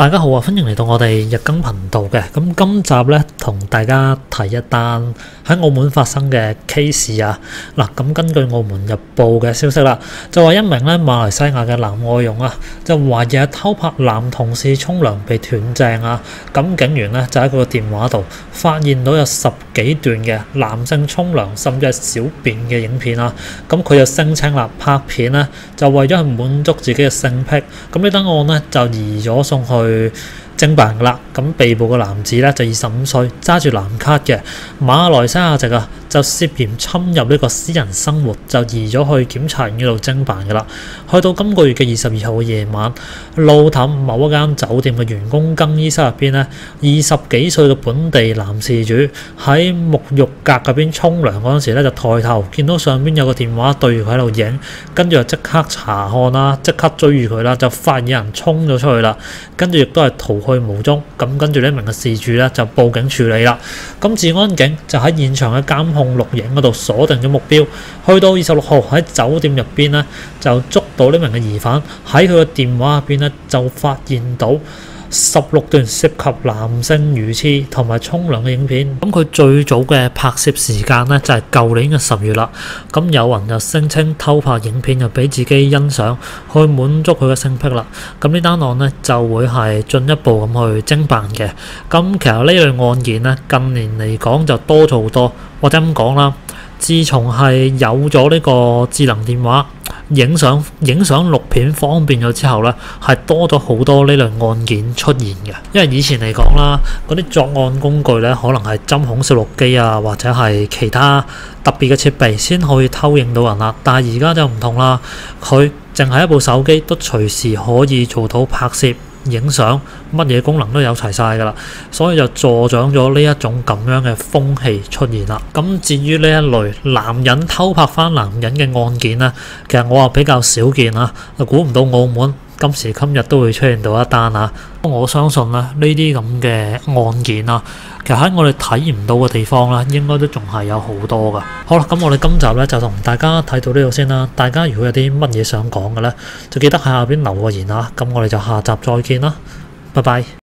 大家好啊，歡迎嚟到我哋日更頻道嘅。咁今集咧同大家提一單喺澳門發生嘅 case 啊。嗱，咁根據澳門日報嘅消息啦，就話一名咧馬來西亞嘅男外傭啊，就懷疑係偷拍男同事沖涼被斷正啊。咁警員咧就喺佢個電話度發現到有10幾段嘅男性沖涼甚至係小便嘅影片啊。咁佢就聲稱啦，拍片咧就為咗去滿足自己嘅性癖。咁呢單案咧就移咗送去偵辦噶啦。咁被捕嘅男子咧就25歲，揸住藍卡嘅馬來西亞籍啊，就涉嫌侵入呢個私人生活，就移咗去檢察院嗰度偵辦噶啦。去到今個月嘅22號嘅夜晚，路氹某一間酒店嘅員工更衣室入邊咧，20幾歲嘅本地男事主喺沐浴格入邊沖涼嗰陣時咧，就抬頭見到上邊有個電話對住佢喺度影，跟住就即刻查看啦，即刻追住佢啦，就發現有人衝咗出去啦，跟住亦都係逃去無蹤。咁跟住呢名嘅事主咧就報警處理啦。咁治安警就喺現場嘅監控錄影嗰度鎖定咗目標，去到26號喺酒店入邊咧就捉到呢名嘅疑犯，喺佢嘅電話入邊咧就發現到16段涉及男性魚翅同埋沖涼嘅影片。咁佢最早嘅拍攝時間呢，就係舊年嘅10月啦。咁有人就聲稱偷拍影片就俾自己欣賞，去滿足佢嘅性癖啦。咁呢單案呢，就會係進一步咁去偵辦嘅。咁其實呢類案件呢，近年嚟講就多咗好多，或者咁講啦。自從係有咗呢個智能電話，影相錄片方便咗之後呢，係多咗好多呢類案件出現嘅。因為以前嚟講啦，嗰啲作案工具呢，可能係針孔攝錄機啊，或者係其他特別嘅設備先可以偷影到人啦。但係而家就唔同啦，佢淨係一部手機都隨時可以做到拍攝、影相，乜嘢功能都有齊晒㗎啦，所以就助長咗呢一種咁樣嘅風氣出現啦。咁至於呢一類男人偷拍翻男人嘅案件呢，其實我話比較少見啊，估唔到澳門今時今日都會出現到一單啊！我相信咧呢啲咁嘅案件啊，其實喺我哋睇唔到嘅地方咧，應該都仲係有好多噶。好啦，咁我哋今集咧就同大家睇到呢度先啦。大家如果有啲乜嘢想講嘅咧，就記得喺下邊留個言啊。咁我哋就下集再見啦，拜拜。